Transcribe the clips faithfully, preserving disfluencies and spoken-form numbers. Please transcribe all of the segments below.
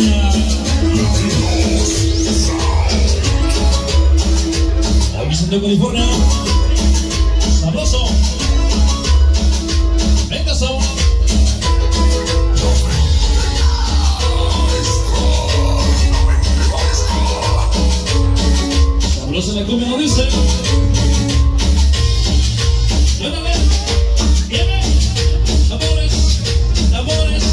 California. Aquí Santo California. Sabroso. Venga, so. Sabroso la cumbia, no dice. Suénale. Viene. Amores. Amores.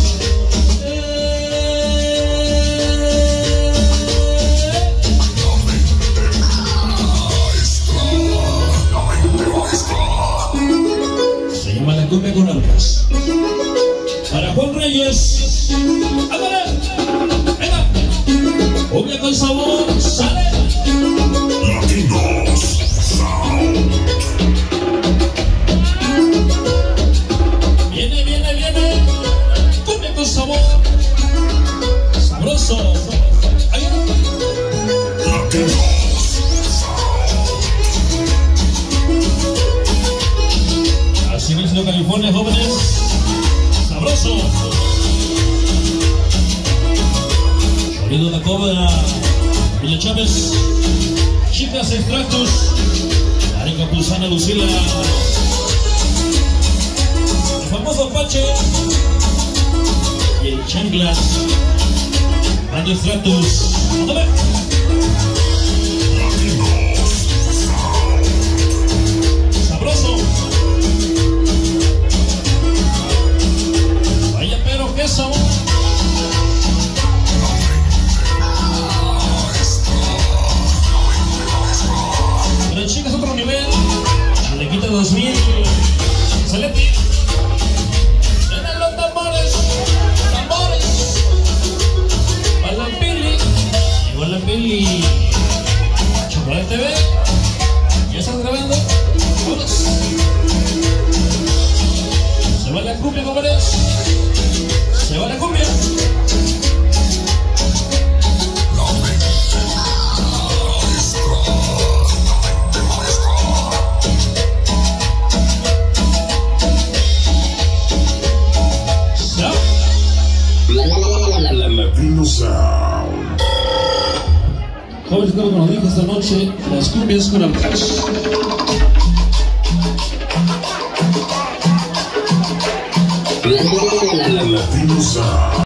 Se llama la cumbia con arpas. Para Juan Reyes. ¡Ándale! ¡Venga! Cumbia con sabor. ¡Sale! Latinos Sound. Viene, viene, viene. Cumbia con sabor. Sabroso. Ahí. Latinos Sound. Así mismo California, jóvenes. Sabroso. Sonido La Cobra. Villa Chávez. Chicas Extractos. Areca Pulsana Lucila. El famoso Apache. Y el Chanclas. Banda Extractos. ¡Ándale! Latinos Sound. Sabroso. Vaya pero qué sabor. Pero chicas otro nivel. Se le quita dos mil. Excelente. Vienen los tambores. Tambores. Para la pili. Llegó la pili. Chocolate T V. ¿Ya estás grabando? Vámonos. Se va la cumbia, jóvenes. Se va la cumbia. Latino Sound. Jóvenes, como nos dijo esta noche, las cumbias con arpas. Latino Sound.